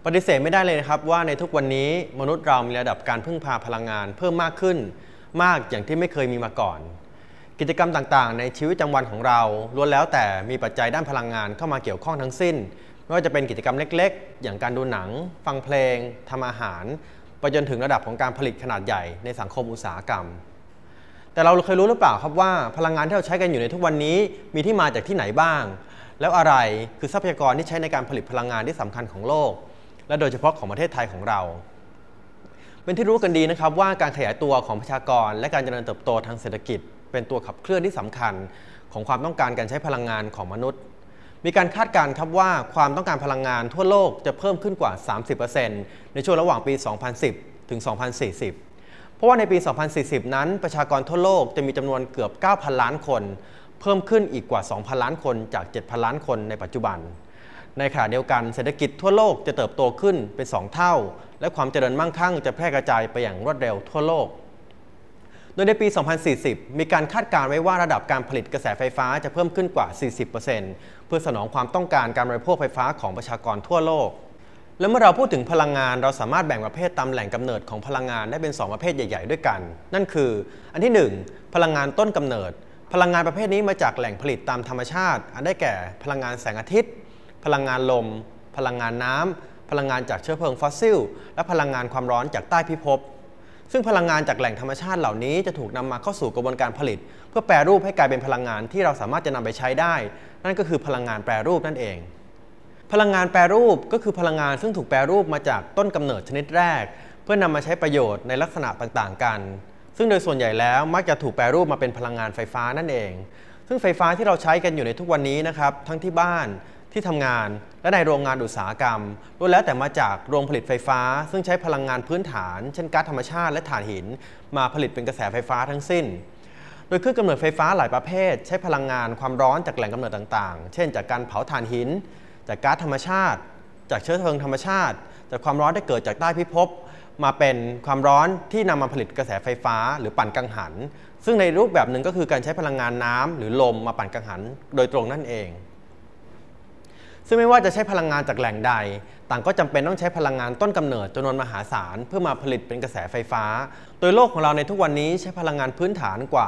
ปฏิเสธไม่ได้เลยนะครับว่าในทุกวันนี้มนุษย์เรามีระดับการพึ่งพาพลังงานเพิ่มมากขึ้นมากอย่างที่ไม่เคยมีมาก่อนกิจกรรมต่างๆในชีวิตประจำวันของเราล้วนแล้วแต่มีปัจจัยด้านพลังงานเข้ามาเกี่ยวข้องทั้งสิ้นไม่ว่าจะเป็นกิจกรรมเล็กๆอย่างการดูหนังฟังเพลงทำอาหารไปจนถึงระดับของการผลิตขนาดใหญ่ในสังคมอุตสาหกรรมแต่เราเคยรู้หรือเปล่าครับว่าพลังงานที่เราใช้กันอยู่ในทุกวันนี้มีที่มาจากที่ไหนบ้างแล้วอะไรคือทรัพยากรที่ใช้ในการผลิตพลังงานที่สำคัญของโลกและโดยเฉพาะของประเทศไทยของเราเป็นที่รู้กันดีนะครับว่าการขยายตัวของประชากรและการเจริญเติบโตทางเศรษฐกิจเป็นตัวขับเคลื่อนที่สำคัญของความต้องการการใช้พลังงานของมนุษย์มีการคาดการณ์ครับว่าความต้องการพลังงานทั่วโลกจะเพิ่มขึ้นกว่า 30% ในช่วงระหว่างปี 2010 ถึง 2040 เพราะว่าในปี 2040 นั้นประชากรทั่วโลกจะมีจำนวนเกือบ 9,000 ล้านคนเพิ่มขึ้นอีกกว่า 2,000 ล้านคนจาก 7,000 ล้านคนในปัจจุบันในขณะเดียวกันเศรษฐกิจทั่วโลกจะเติบโตขึ้นเป็น 2 เท่าและความเจริญมั่งคั่งจะแพร่กระจายไปอย่างรวดเร็วทั่วโลกโดยในปี 2040 มีการคาดการณ์ไว้ว่าระดับการผลิตกระแสไฟฟ้าจะเพิ่มขึ้นกว่า 40% เพื่อสนองความต้องการการบริโภคไฟฟ้าของประชากรทั่วโลกและเมื่อเราพูดถึงพลังงานเราสามารถแบ่งประเภทตามแหล่งกำเนิดของพลังงานได้เป็น2ประเภทใหญ่ๆด้วยกันนั่นคืออันที่1พลังงานต้นกำเนิดพลังงานประเภทนี้มาจากแหล่งผลิตตามธรรมชาติอันได้แก่พลังงานแสงอาทิตย์พลังงานลมพลังงานน้ำพลังงานจากเชื้อเพลิงฟอสซิลและพลังงานความร้อนจากใต้พิภพซึ่งพลังงานจากแหล่งธรรมชาติเหล่านี้จะถูกนำมาเข้าสู่กระบวนการผลิตเพื่อแปรรูปให้กลายเป็นพลังงานที่เราสามารถจะนำไปใช้ได้นั่นก็คือพลังงานแปรรูปนั่นเองพลังงานแปรรูปก็คือพลังงานซึ่งถูกแปรรูปมาจากต้นกำเนิดชนิดแรกเพื่อนำมาใช้ประโยชน์ในลักษณะต่างๆกันซึ่งโดยส่วนใหญ่แล้วมักจะถูกแปรรูปมาเป็นพลังงานไฟฟ้านั่นเองซึ่งไฟฟ้าที่เราใช้กันอยู่ในทุกวันนี้นะครับทั้งที่บ้านที่ทำงานและในโรงงานอุตสาหกรรมล้วนแล้วแต่มาจากโรงผลิตไฟฟ้าซึ่งใช้พลังงานพื้นฐานเช่นก๊าซธรรมชาติและถ่านหินมาผลิตเป็นกระแสไฟฟ้าทั้งสิ้นโดยเครื่องกำเนิดไฟฟ้าหลายประเภทใช้พลังงานความร้อนจากแหล่งกำเนิดต่างๆเช่นจากการเผาถ่านหินจากก๊าซธรรมชาติจากเชื้อเพลิงธรรมชาติจากความร้อนที่เกิดจากใต้พิภพมาเป็นความร้อนที่นำมาผลิตกระแสไฟฟ้าหรือปั่นกังหันซึ่งในรูปแบบหนึ่งก็คือการใช้พลังงานน้ำหรือลมมาปั่นกังหันโดยตรงนั่นเองซึ่งไม่ว่าจะใช้พลังงานจากแหล่งใดต่างก็จำเป็นต้องใช้พลังงานต้นกำเนิดจำนวนมหาศาลเพื่อมาผลิตเป็นกระแสไฟฟ้าโดยโลกของเราในทุกวันนี้ใช้พลังงานพื้นฐานกว่า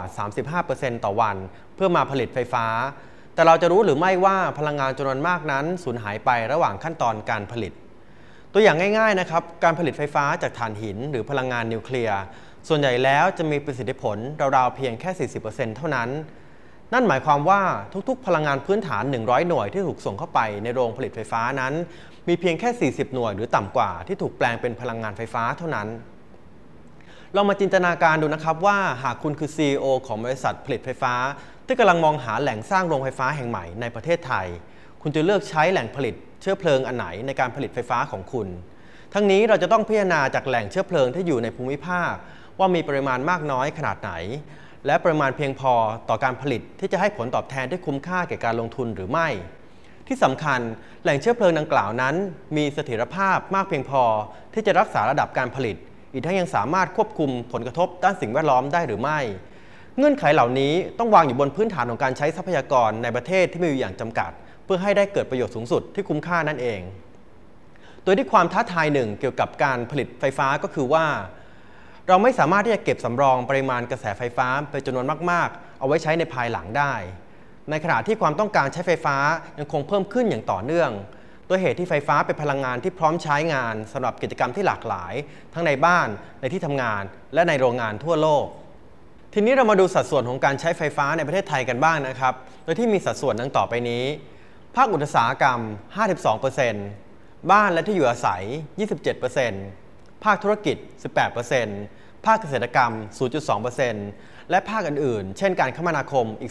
35% ต่อวันเพื่อมาผลิตไฟฟ้าแต่เราจะรู้หรือไม่ว่าพลังงานจำนวนมากนั้นสูญหายไประหว่างขั้นตอนการผลิตตัวอย่างง่ายๆนะครับการผลิตไฟฟ้าจากถ่านหินหรือพลังงานนิวเคลียร์ส่วนใหญ่แล้วจะมีประสิทธิผลราวๆเพียงแค่ 40% เท่านั้นนั่นหมายความว่าทุกๆพลังงานพื้นฐาน100หน่วยที่ถูกส่งเข้าไปในโรงผลิตไฟฟ้านั้นมีเพียงแค่40หน่วยหรือต่ำกว่าที่ถูกแปลงเป็นพลังงานไฟฟ้าเท่านั้นลองมาจินตนาการดูนะครับว่าหากคุณคือ CEO ของบริษัทผลิตไฟฟ้าที่กำลังมองหาแหล่งสร้างโรงไฟฟ้าแห่งใหม่ในประเทศไทยคุณจะเลือกใช้แหล่งผลิตเชื้อเพลิงอันไหนในการผลิตไฟฟ้าของคุณทั้งนี้เราจะต้องพิจารณาจากแหล่งเชื้อเพลิงที่อยู่ในภูมิภาคว่ามีปริมาณมากน้อยขนาดไหนและปริมาณเพียงพอต่อการผลิตที่จะให้ผลตอบแทนที่คุ้มค่าแก่การลงทุนหรือไม่ที่สำคัญแหล่งเชื้อเพลิงดังกล่าวนั้นมีเสถียรภาพมากเพียงพอที่จะรักษาระดับการผลิตอีกทั้งยังสามารถควบคุมผลกระทบด้านสิ่งแวดล้อมได้หรือไม่เงื่อนไขเหล่านี้ต้องวางอยู่บนพื้นฐานของการใช้ทรัพยากรในประเทศที่มีอยู่อย่างจำกัดเพื่อให้ได้เกิดประโยชน์สูงสุดที่คุ้มค่านั่นเองโดยที่ความท้าทายหนึ่งเกี่ยวกับการผลิตไฟฟ้าก็คือว่าเราไม่สามารถที่จะเก็บสำรองปริมาณกระแสไฟฟ้าเป็นจำนวนมากๆเอาไว้ใช้ในภายหลังได้ในขณะที่ความต้องการใช้ไฟฟ้ายังคงเพิ่มขึ้นอย่างต่อเนื่องโดยเหตุที่ไฟฟ้าเป็นพลังงานที่พร้อมใช้งานสำหรับกิจกรรมที่หลากหลายทั้งในบ้านในที่ทำงานและในโรงงานทั่วโลกทีนี้เรามาดูสัดส่วนของการใช้ไฟฟ้าในประเทศไทยกันบ้างนะครับโดยที่มีสัดส่วนดังต่อไปนี้ภาคอุตสาหกรรม 52% บ้านและที่อยู่อาศัย 27%ภาคธุรกิจ 18%ภาคเกษตรกรรม 0.2% และภาคอื่นๆเช่นการคมนาคมอีก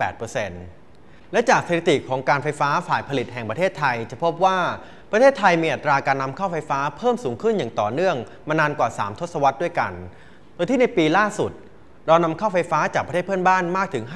2.8% และจากสถิติของการไฟฟ้าฝ่ายผลิตแห่งประเทศไทยจะพบว่าประเทศไทยมีอัตราการนำเข้าไฟฟ้าเพิ่มสูงขึ้นอย่างต่อเนื่องมานานกว่า3ทศวรรษด้วยกันโดยที่ในปีล่าสุดเรานำเข้าไฟฟ้าจากประเทศเพื่อนบ้านมากถึง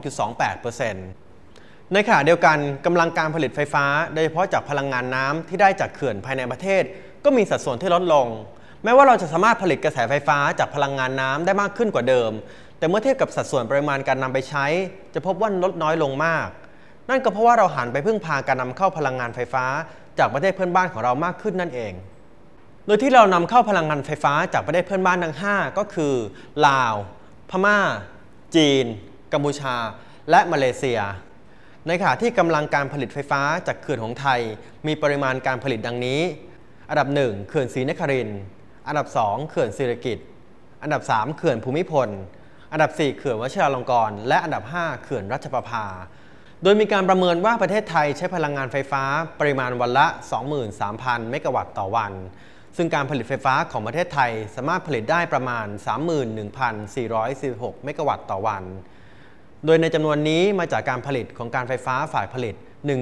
52.28% ในขณะเดียวกันกำลังการผลิตไฟฟ้าโดยเฉพาะจากพลังงานน้ำที่ได้จากเขื่อนภายในประเทศก็มีสัดส่วนที่ลดลงแม้ว่าเราจะสามารถผลิตกระแสไฟฟ้าจากพลังงานน้ำได้มากขึ้นกว่าเดิมแต่เมื่อเทียบกับสัดส่วนปริมาณการนำไปใช้จะพบว่าลดน้อยลงมากนั่นก็เพราะว่าเราหันไปพึ่งพาการนำเข้าพลังงานไฟฟ้าจากประเทศเพื่อนบ้านของเรามากขึ้นนั่นเองโดยที่เรานำเข้าพลังงานไฟฟ้าจากประเทศเพื่อนบ้านทั้ง5ก็คือลาวพม่าจีนกัมพูชาและมาเลเซียในขณะที่กำลังการผลิตไฟฟ้าจากเขื่อนของไทยมีปริมาณการผลิตดังนี้อันดับ1เขื่อนศรีนครินทร์อันดับ2เขื่อนสิริกิติ์อันดับ3เขื่อนภูมิพลอันดับ4เขื่อนวชิราลงกรณ์และอันดับ5เขื่อนรัชประภาโดยมีการประเมินว่าประเทศไทยใช้พลังงานไฟฟ้าปริมาณวันละ 23,000 เมกะวัตต์ต่อวันซึ่งการผลิตไฟฟ้าของประเทศไทยสามารถผลิตได้ประมาณ 31,446 เมกะวัตต์ต่อวันโดยในจำนวนนี้มาจากการผลิตของการไฟฟ้าฝ่ายผลิต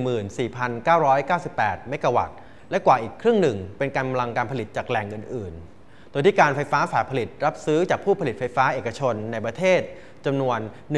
14,998 เมกะวัตต์และกว่าอีกครึ่งหนึ่งเป็นกำลังการผลิตจากแหล่งอื่นๆโดยที่การไฟฟ้าฝ่ายผลิตรับซื้อจากผู้ผลิตไฟฟ้าเอกชนในประเทศจำนวน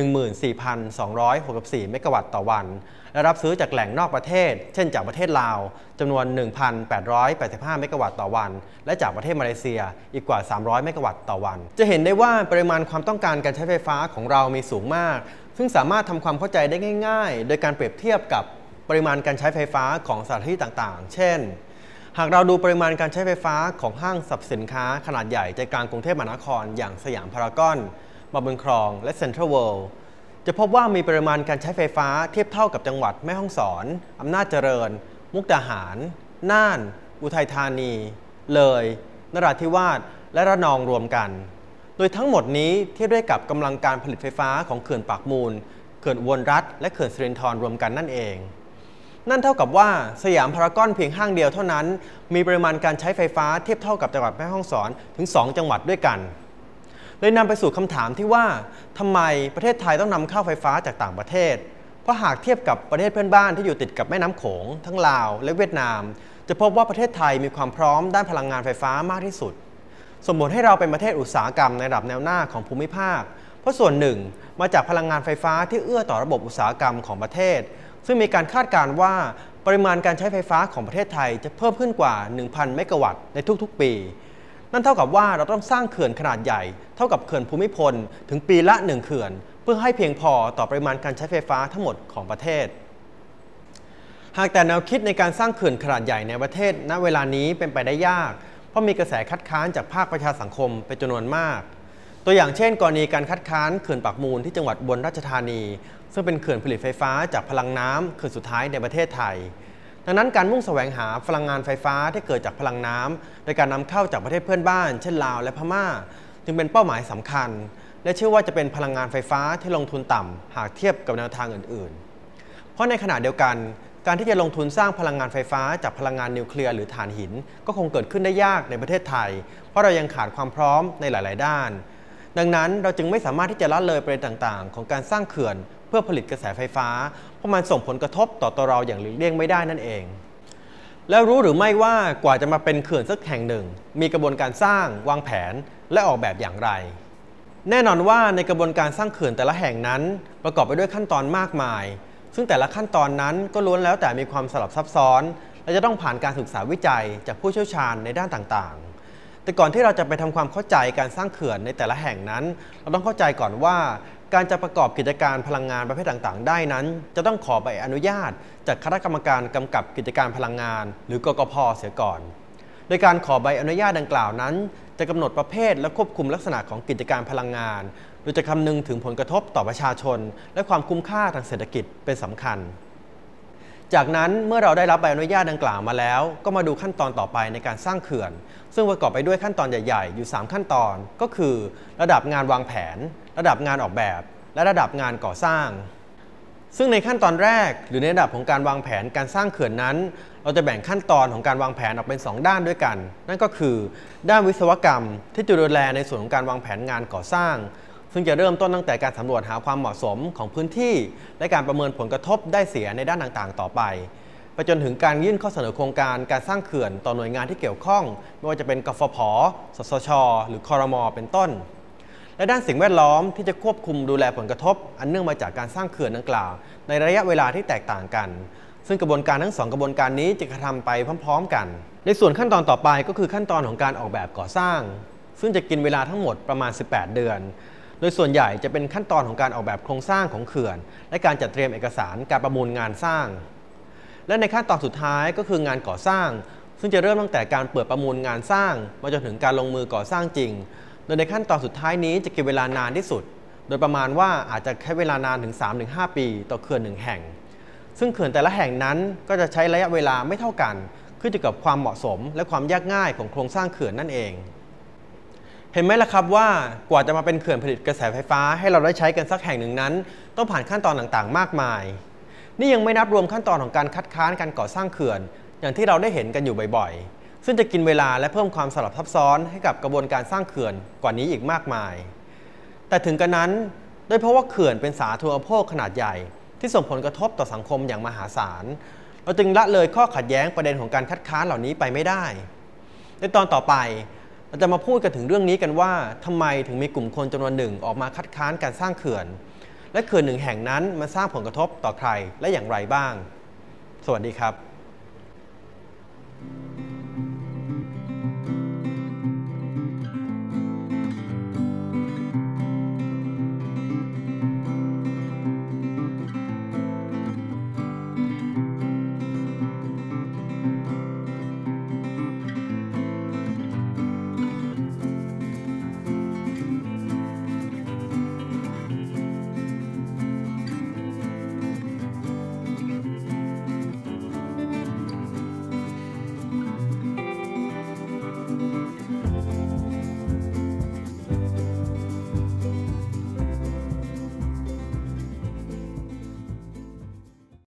14,264 เมกะวัตต์ต่อวันและรับซื้อจากแหล่งนอกประเทศเช่นจากประเทศลาวจำนวน 1,885 เมกะวัตต์ต่อวันและจากประเทศมาเลเซียอีกกว่า 300 เมกะวัตต์ต่อวันจะเห็นได้ว่าปริมาณความต้องการการใช้ไฟฟ้าของเรามีสูงมากซึ่งสามารถทำความเข้าใจได้ง่ายๆโดยการเปรียบเทียบกับปริมาณการใช้ไฟฟ้าของสถานที่ต่างๆเช่นหากเราดูปริมาณการใช้ไฟฟ้าของห้างสรรพสินค้าขนาดใหญ่ใจกลางกรุงเทพมหานครอย่างสยามพารากอนมาบุญครองและเซ็นทรัลเวิลด์จะพบว่ามีปริมาณการใช้ไฟฟ้าเทียบเท่ากับจังหวัดแม่ฮ่องสอนอำนาจเจริญมุกดาหารน่านอุทัยธานีเลยนราธิวาสและระนองรวมกันโดยทั้งหมดนี้เทียบได้กับกำลังการผลิตไฟฟ้าของเขื่อนปากมูลเขื่อนอุบลรัฐและเขื่อนสิรินธรรวมกันนั่นเองนั่นเท่ากับว่าสยามพารากอนเพียงห้างเดียวเท่านั้นมีปริมาณการใช้ไฟฟ้าเทียบเท่ากับจังหวัดแม่ฮ่องสอนถึง2จังหวัดด้วยกันเลยนำไปสู่คำถามที่ว่าทำไมประเทศไทยต้องนำเข้าไฟฟ้าจากต่างประเทศเพราะหากเทียบกับประเทศเพื่อนบ้านที่อยู่ติดกับแม่น้ำโขงทั้งลาวและเวียดนามจะพบว่าประเทศไทยมีความพร้อมด้านพลังงานไฟฟ้ามากที่สุดสมมติให้เราเป็นประเทศอุตสาหกรรมในระดับแนวหน้าของภูมิภาคเพราะส่วนหนึ่งมาจากพลังงานไฟฟ้าที่เอื้อต่อระบบอุตสาหกรรมของประเทศซึ่งมีการคาดการณ์ว่าปริมาณการใช้ไฟฟ้าของประเทศไทยจะเพิ่มขึ้นกว่า 1,000 เมกะวัตต์ในทุกๆปีนั่นเท่ากับว่าเราต้องสร้างเขื่อนขนาดใหญ่เท่ากับเขื่อนภูมิพลถึงปีละ1เขื่อนเพื่อให้เพียงพอต่อปริมาณการใช้ไฟฟ้าทั้งหมดของประเทศหากแต่แนวคิดในการสร้างเขื่อนขนาดใหญ่ในประเทศณเวลานี้เป็นไปได้ยากเพราะมีกระแสคัดค้านจากภาคประชาสังคมเป็นจำนวนมากตัวอย่างเช่นกรณีการคัดค้านเขื่อนปากมูลที่จังหวัดอุบลราชธานีซึ่งเป็นเขื่อนผลิตไฟฟ้าจากพลังน้ำเขื่อนสุดท้ายในประเทศไทยดังนั้นการมุ่งแสวงหาพลังงานไฟฟ้าที่เกิดจากพลังน้ำโดยการนำเข้าจากประเทศเพื่อนบ้านเช่นลาวและพม่าจึงเป็นเป้าหมายสำคัญและเชื่อว่าจะเป็นพลังงานไฟฟ้าที่ลงทุนต่ำหากเทียบกับแนวทางอื่นๆเพราะในขณะเดียวกันการที่จะลงทุนสร้างพลังงานไฟฟ้าจากพลังงานนิวเคลียร์หรือถ่านหินก็คงเกิดขึ้นได้ยากในประเทศไทยเพราะเรายังขาดความพร้อมในหลายๆด้านดังนั้นเราจึงไม่สามารถที่จะละเลยประเด็นต่างๆของการสร้างเขื่อนเพื่อผลิตกระแสไฟฟ้าเพราะมันส่งผลกระทบต่อตัวเราอย่างหลีกเลี่ยงไม่ได้นั่นเองแล้วรู้หรือไม่ว่ากว่าจะมาเป็นเขื่อนสักแห่งหนึ่งมีกระบวนการสร้างวางแผนและออกแบบอย่างไรแน่นอนว่าในกระบวนการสร้างเขื่อนแต่ละแห่งนั้นประกอบไปด้วยขั้นตอนมากมายซึ่งแต่ละขั้นตอนนั้นก็ล้วนแล้วแต่มีความสลับซับซ้อนและจะต้องผ่านการศึกษาวิจัยจากผู้เชี่ยวชาญในด้านต่างๆแต่ก่อนที่เราจะไปทำความเข้าใจการสร้างเขื่อนในแต่ละแห่งนั้นเราต้องเข้าใจก่อนว่าการจะประกอบกิจการพลังงานประเภทต่างๆได้นั้นจะต้องขอใบอนุญาตจากคณะกรรมการกำกับกิจการพลังงานหรือกกพ.เสียก่อนโดยการขอใบอนุญาตดังกล่าวนั้นจะกำหนดประเภทและควบคุมลักษณะของกิจการพลังงานโดยจะคำนึงถึงผลกระทบต่อประชาชนและความคุ้มค่าทางเศรษฐกิจเป็นสำคัญจากนั้นเมื่อเราได้รับใบอนุญาตดังกล่าวมาแล้วก็มาดูขั้นตอนต่อไปในการสร้างเขื่อนซึ่งประกอบไปด้วยขั้นตอนใหญ่ๆอยู่3ขั้นตอนก็คือระดับงานวางแผนระดับงานออกแบบและระดับงานก่อสร้างซึ่งในขั้นตอนแรกหรือในระดับของการวางแผนการสร้างเขื่อนนั้นเราจะแบ่งขั้นตอนของการวางแผนออกเป็น2ด้านด้วยกันนั่นก็คือด้านวิศวกรรมที่จะดูแลในส่วนของการวางแผนงานก่อสร้างซึ่งจะเริ่มต้นตั้งแต่การสำรวจหาความเหมาะสมของพื้นที่และการประเมินผลกระทบได้เสียในด้านต่างๆต่อไปไปจนถึงการยื่นข้อเสนอโครงการการสร้างเขื่อนต่อหน่วยงานที่เกี่ยวข้องไม่ว่าจะเป็นกฟผ.สสช.หรือครม.เป็นต้นและด้านสิ่งแวดล้อมที่จะควบคุมดูแลผลกระทบอันเนื่องมาจากการสร้างเขื่อนดังกล่าวในระยะเวลาที่แตกต่างกันซึ่งกระบวนการทั้ง2กระบวนการนี้จะกระทำไปพร้อมๆกันในส่วนขั้นตอนต่อไปก็คือขั้นตอนของการออกแบบก่อสร้างซึ่งจะกินเวลาทั้งหมดประมาณ18เดือนโดยส่วนใหญ่จะเป็นขั้นตอนของการออกแบบโครงสร้างของเขื่อนและการจัดเตรียมเอกสารการประมูลงานสร้างและในขั้นตอนสุดท้ายก็คืองานก่อสร้างซึ่งจะเริ่มตั้งแต่การเปิดประมูลงานสร้างมาจนถึงการลงมือก่อสร้างจริงโดยในขั้นตอนสุดท้ายนี้จะกินเวลานานที่สุดโดยประมาณว่าอาจจะใช้เวลานานถึง 3-5 ปีต่อเขื่อน1แห่งซึ่งเขื่อนแต่ละแห่งนั้นก็จะใช้ระยะเวลาไม่เท่ากันขึ้นอยู่กับความเหมาะสมและความยากง่ายของโครงสร้างเขื่อนนั่นเองเห็นไหมล่ะครับว่ากว่าจะมาเป็นเขื่อนผลิตกระแสไฟฟ้าให้เราได้ใช้กันสักแห่งหนึ่งนั้นต้องผ่านขั้นตอนต่างๆมากมายนี่ยังไม่นับรวมขั้นตอนของการคัดค้านการก่อสร้างเขื่อนอย่างที่เราได้เห็นกันอยู่บ่อยๆซึ่งจะกินเวลาและเพิ่มความสลับซับซ้อนให้กับกระบวนการสร้างเขื่อนกว่านี้อีกมากมายแต่ถึงกระนั้นด้วยเพราะว่าเขื่อนเป็นสาธารณูปโภคขนาดใหญ่ที่ส่งผลกระทบต่อสังคมอย่างมหาศาลเราจึงละเลยข้อขัดแย้งประเด็นของการคัดค้านเหล่านี้ไปไม่ได้ในตอนต่อไปเราจะมาพูดกันถึงเรื่องนี้กันว่าทำไมถึงมีกลุ่มคนจำนวนหนึ่งออกมาคัดค้านการสร้างเขื่อนและเขื่อนหนึ่งแห่งนั้นมันสร้างผลกระทบต่อใครและอย่างไรบ้างสวัสดีครับ